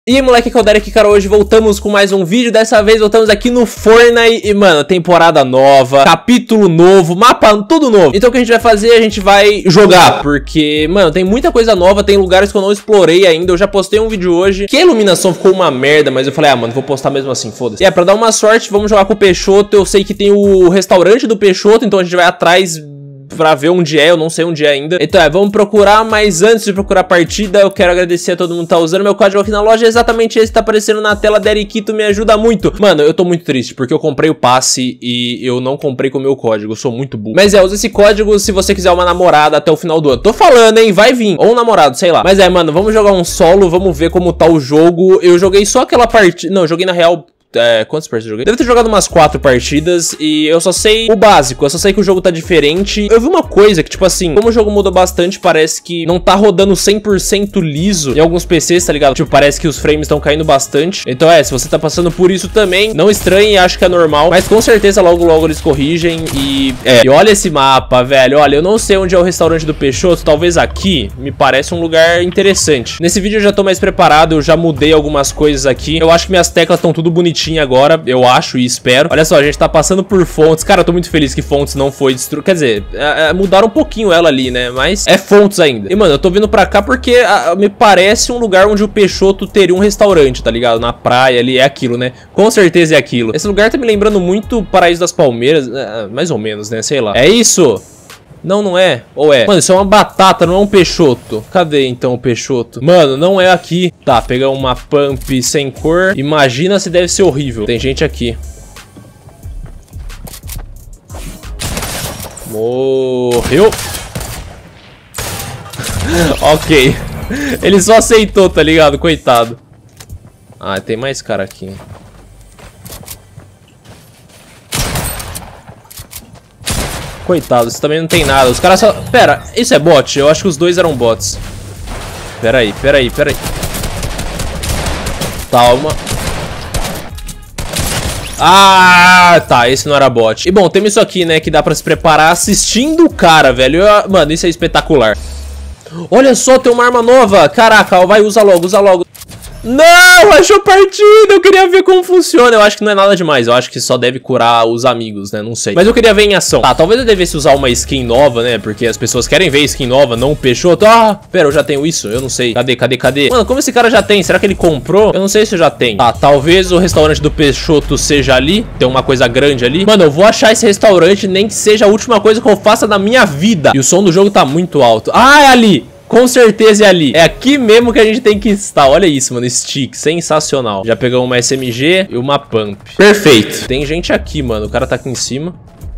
E aí, moleque, que é o Derek, cara, hoje voltamos com mais um vídeo. Dessa vez voltamos aqui no Fortnite e, mano, temporada nova, capítulo novo, mapa tudo novo. Então o que a gente vai fazer? A gente vai jogar, porque, mano, tem muita coisa nova, tem lugares que eu não explorei ainda. Eu já postei um vídeo hoje, que a iluminação ficou uma merda, mas eu falei, ah, mano, vou postar mesmo assim, foda-se. E é, pra dar uma sorte, vamos jogar com o Peixoto. Eu sei que tem o restaurante do Peixoto, então a gente vai atrás pra ver onde é, eu não sei onde é ainda. Então vamos procurar, mas antes de procurar a partida, eu quero agradecer a todo mundo que tá usando. Meu código aqui na loja é exatamente esse que tá aparecendo na tela. Derekito me ajuda muito. Mano, eu tô muito triste, porque eu comprei o passe e eu não comprei com o meu código, eu sou muito burro. Mas usa esse código se você quiser uma namorada até o final do ano. Tô falando, hein, vai vir. Ou um namorado, sei lá. Mas mano, vamos jogar um solo, vamos ver como tá o jogo. Eu joguei só aquela partida, não, eu joguei na real... quantas partidas eu joguei? Devo ter jogado umas 4 partidas e eu só sei o básico, eu só sei que o jogo tá diferente. Eu vi uma coisa que, tipo assim, como o jogo muda bastante, parece que não tá rodando 100% liso em alguns PCs, tá ligado? Tipo, parece que os frames estão caindo bastante. Então se você tá passando por isso também, não estranhe, acho que é normal. Mas com certeza logo logo eles corrigem e olha esse mapa, velho. Olha, eu não sei onde é o restaurante do Peixoto, talvez aqui, me parece um lugar interessante. Nesse vídeo eu já tô mais preparado, eu já mudei algumas coisas aqui. Eu acho que minhas teclas estão tudo bonitinho agora, eu acho e espero. Olha só, a gente tá passando por Fontes. Cara, eu tô muito feliz que Fontes não foi destruída. Quer dizer, mudaram um pouquinho ela ali, né? Mas é Fontes ainda. E, mano, eu tô vindo pra cá porque me parece um lugar onde o Peixoto teria um restaurante, tá ligado? Na praia ali, é aquilo, né? Com certeza é aquilo. Esse lugar tá me lembrando muito Paraíso das Palmeiras, mais ou menos, né? Sei lá. É isso? Não, não é. Ou é? Mano, isso é uma batata, não é um Peixoto. Cadê, então, o Peixoto? Mano, não é aqui. Tá, pegar uma pump sem cor. Imagina se deve ser horrível. Tem gente aqui. Morreu. Ok. Ele só aceitou, tá ligado? Coitado. Ah, tem mais cara aqui. Coitado, isso também não tem nada. Os caras só... Pera, isso é bot? Eu acho que os dois eram bots. Pera aí. Calma. Ah, tá, esse não era bot. E bom, temos isso aqui, né, que dá pra se preparar assistindo o cara, velho. Mano, isso é espetacular. Olha só, tem uma arma nova. Caraca, vai, usa logo. Não, achou partida, eu queria ver como funciona. Eu acho que não é nada demais, eu acho que só deve curar os amigos, né, não sei. Mas eu queria ver em ação. Tá, talvez eu devesse usar uma skin nova, né, porque as pessoas querem ver skin nova, não o Peixoto. Ah, pera, eu já tenho isso, eu não sei. Cadê? Mano, como esse cara já tem? Será que ele comprou? Eu não sei se eu já tenho. Tá, talvez o restaurante do Peixoto seja ali. Tem uma coisa grande ali. Mano, eu vou achar esse restaurante, nem que seja a última coisa que eu faça na minha vida. E o som do jogo tá muito alto. Ah, é ali! Com certeza é ali. É aqui mesmo que a gente tem que estar. Olha isso, mano. Stick. Sensacional. Já pegamos uma SMG e uma pump. Perfeito. Tem gente aqui, mano. O cara tá aqui em cima.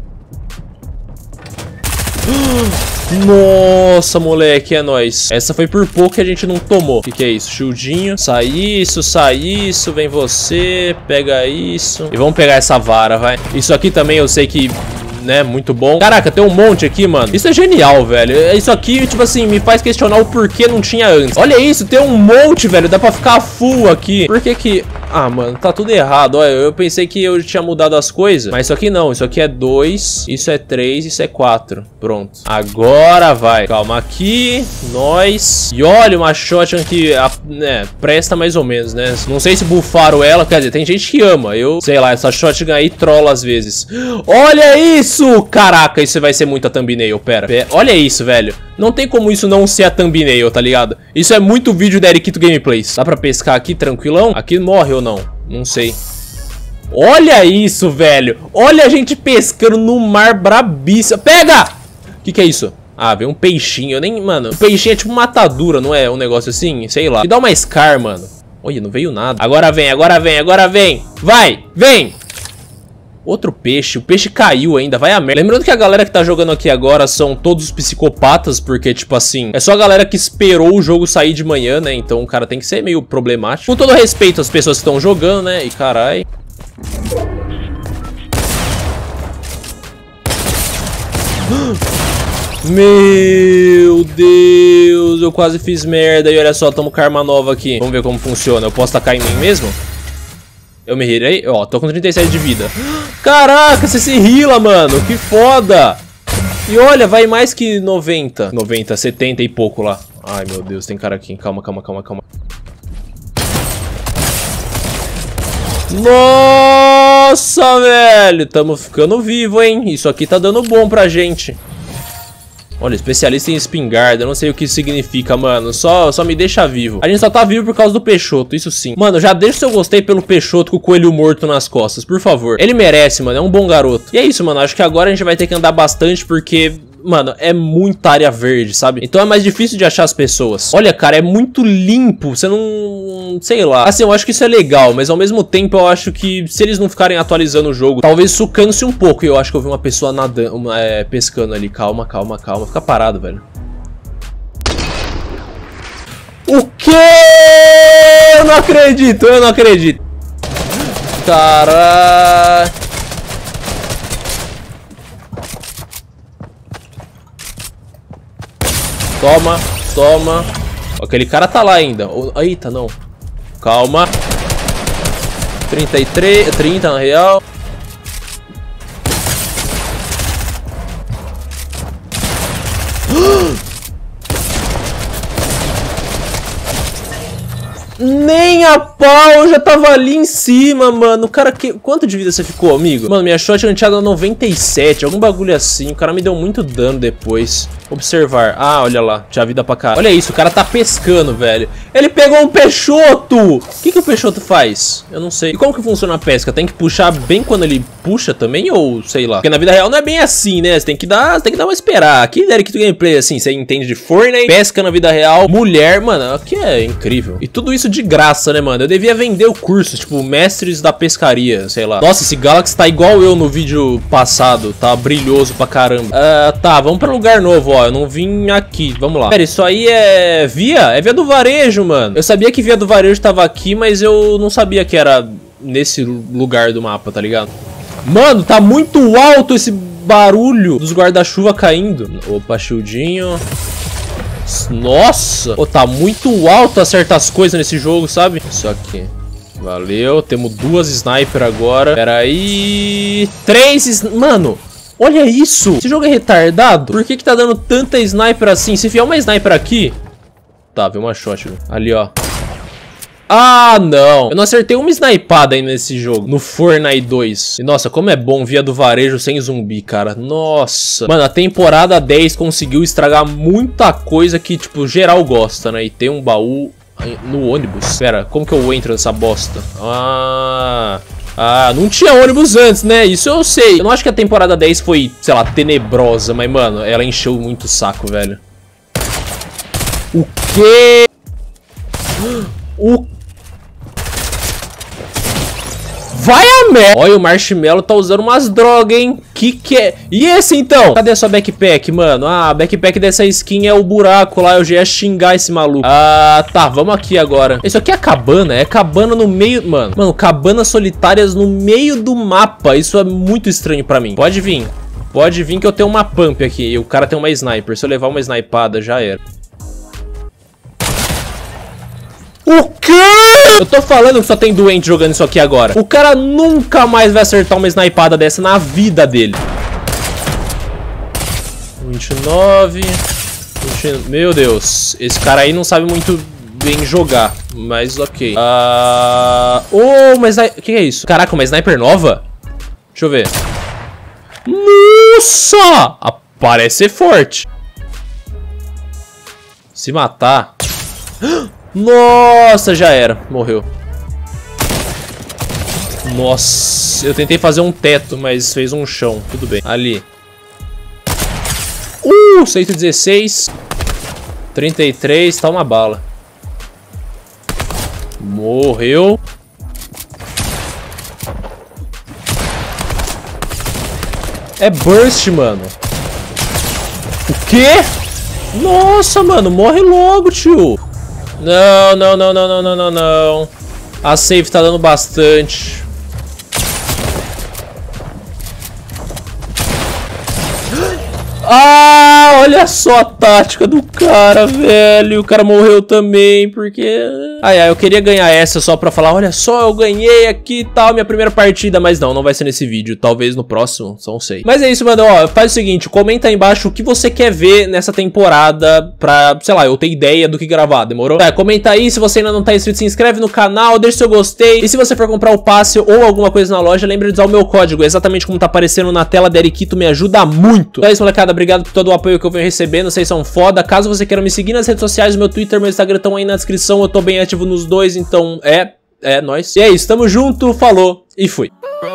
Nossa, moleque. É nóis. Essa foi por pouco que a gente não tomou. O que é isso? Shieldinho. Sai isso. Vem você. Pega isso. E vamos pegar essa vara, vai. Isso aqui também eu sei que... né, muito bom. Caraca, tem um monte aqui, mano. Isso é genial, velho. Isso aqui, tipo assim, me faz questionar o porquê não tinha antes. Olha isso, tem um monte, velho. Dá pra ficar full aqui. Por que que... Ah, mano, tá tudo errado. Olha, eu pensei que eu tinha mudado as coisas, mas isso aqui não. Isso aqui é 2, isso é 3, isso é 4. Pronto. Agora vai. Calma aqui. Nós. E olha, uma shotgun que, presta mais ou menos, né? Não sei se bufaram ela. Quer dizer, tem gente que ama. Eu, sei lá, essa shotgun aí trola às vezes. Olha isso! Caraca, isso vai ser muito a thumbnail. Pera. Olha isso, velho. Não tem como isso não ser a thumbnail, tá ligado? Isso é muito vídeo da Derekito Gameplays. Dá pra pescar aqui tranquilão? Aqui morre ou não? Não sei. Olha isso, velho. Olha a gente pescando no mar brabíssimo. Pega! O que é isso? Ah, veio um peixinho. Eu nem... Mano, o peixinho é tipo uma atadura, não é? Um negócio assim? Sei lá. Me dá uma Scar, mano. Olha, não veio nada. Agora vem. Vai, vem! Outro peixe, o peixe caiu ainda, vai a merda. Lembrando que a galera que tá jogando aqui agora são todos psicopatas, porque, tipo assim, é só a galera que esperou o jogo sair de manhã, né? Então o cara tem que ser meio problemático. Com todo respeito às pessoas que estão jogando, né? E carai. Meu Deus, eu quase fiz merda. E olha só, tamo com arma nova aqui. Vamos ver como funciona. Eu posso tacar em mim mesmo? Eu me rirei? Ó, tô com 37 de vida. Caraca, você se rila, mano. Que foda. E olha, vai mais que 90. 70 e pouco lá. Ai, meu Deus, tem cara aqui. Calma. Nossa, velho. Tamo ficando vivo, hein? Isso aqui tá dando bom pra gente. Olha, especialista em espingarda. Eu não sei o que isso significa, mano. Só me deixa vivo. A gente só tá vivo por causa do Peixoto, isso sim. Mano, já deixa o seu gostei pelo Peixoto com o coelho morto nas costas, por favor. Ele merece, mano. É um bom garoto. E é isso, mano. Acho que agora a gente vai ter que andar bastante porque... Mano, é muita área verde, sabe? Então é mais difícil de achar as pessoas. Olha, cara, é muito limpo. Você não... Sei lá. Assim, eu acho que isso é legal, mas ao mesmo tempo eu acho que se eles não ficarem atualizando o jogo, talvez isso canse um pouco. E eu acho que eu vi uma pessoa nadando, pescando ali. Calma, calma, calma. Fica parado, velho. O quê? Eu não acredito, eu não acredito. Caralho. Toma, toma. Aquele cara tá lá ainda. Eita, não. Calma. 30 na real. Nem a pau, eu já tava ali em cima, mano. O cara que... Quanto de vida você ficou, amigo? Mano, minha shotgun tinha dado 97, algum bagulho assim. O cara me deu muito dano depois. Observar. Ah, olha lá. Tinha vida pra cá. Olha isso, o cara tá pescando, velho. Ele pegou um Peixoto! O que o Peixoto faz? Eu não sei. E como que funciona a pesca? Tem que puxar bem quando ele puxa também? Ou sei lá? Porque na vida real não é bem assim, né? Você tem que dar uma esperar. Aqui Derek do gameplay, assim, você entende de Fortnite, pesca na vida real, mulher, mano, aqui é incrível. E tudo isso de graça, né, mano? Eu devia vender o curso, tipo, mestres da pescaria, sei lá. Nossa, esse Galaxy tá igual eu no vídeo passado, tá brilhoso pra caramba. Tá, vamos pra lugar novo, ó. Eu não vim aqui, vamos lá. Pera, isso aí é via? É via do varejo, mano. Eu sabia que via do varejo tava aqui, mas eu não sabia que era nesse lugar do mapa, tá ligado? Mano, tá muito alto esse barulho dos guarda-chuva caindo. Opa, shieldinho. Nossa! Oh, tá muito alto certas coisas nesse jogo, sabe? Isso aqui. Valeu. Temos 2 sniper agora. Pera aí. 3... Mano, olha isso. Esse jogo é retardado. Por que tá dando tanta sniper assim? Se vier uma sniper aqui... Tá, veio uma shotgun. Ali, ó. Ah, não. Eu não acertei uma snipada ainda nesse jogo. No Fortnite 2. E, nossa, como é bom via do varejo sem zumbi, cara. Nossa. Mano, a temporada 10 conseguiu estragar muita coisa que, tipo, geral gosta, né? E tem um baú no ônibus. Pera, como que eu entro nessa bosta? Ah, não tinha ônibus antes, né? Isso eu sei. Eu não acho que a temporada 10 foi, sei lá, tenebrosa. Mas, mano, ela encheu muito o saco, velho. O quê? Vai a merda! Olha, o Marshmallow tá usando umas drogas, hein? Que é? E esse, então? Cadê a sua backpack, mano? Ah, a backpack dessa skin é o buraco lá. Eu já ia xingar esse maluco. Ah, tá. Vamos aqui agora. Isso aqui é cabana? É cabana no meio... Mano, cabanas solitárias no meio do mapa. Isso é muito estranho pra mim. Pode vir. Pode vir que eu tenho uma pump aqui. E o cara tem uma sniper. Se eu levar uma snipada, já era. O quê? Eu tô falando que só tem doente jogando isso aqui agora. O cara nunca mais vai acertar uma snipada dessa na vida dele. 29. Meu Deus. Esse cara aí não sabe muito bem jogar. Mas ok. Oh, mas... O que é isso? Caraca, uma sniper nova? Deixa eu ver. Nossa! Parece ser forte. Se matar... Nossa, já era. Morreu. Nossa, eu tentei fazer um teto, mas fez um chão. Tudo bem. Ali. 116. 33, tá uma bala. Morreu. É burst, mano. O quê? Nossa, mano, morre logo, tio. Não, não, não, não, não, não, não, não. A safe tá dando bastante. Ah, olha só a tática do cara, velho. O cara morreu também, porque... Ai, eu queria ganhar essa só pra falar, olha só, eu ganhei aqui e tal, minha primeira partida. Mas não vai ser nesse vídeo, talvez no próximo, não sei. Mas é isso, mano, ó, faz o seguinte, comenta aí embaixo o que você quer ver nessa temporada pra, sei lá, eu ter ideia do que gravar, demorou? Tá, comenta aí, se você ainda não tá inscrito, se inscreve no canal, deixa seu gostei. E se você for comprar o passe ou alguma coisa na loja, lembra de usar o meu código, exatamente como tá aparecendo na tela, Derikito, me ajuda muito. Então é isso, molecada, obrigado por todo o apoio que eu venho recebendo, vocês são foda. Caso você queira me seguir nas redes sociais, meu Twitter, meu Instagram estão aí na descrição, eu tô bem ativo nos dois, então nóis. E é isso, tamo junto, falou e fui.